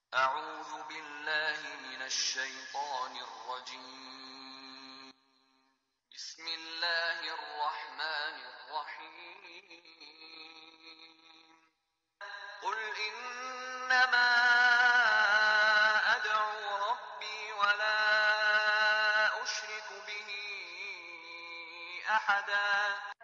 أعوذ بالله من الشيطان الرجيم. بسم الله الرحمن الرحيم. قل إنما أدعو ربي ولا أشرك به أحدا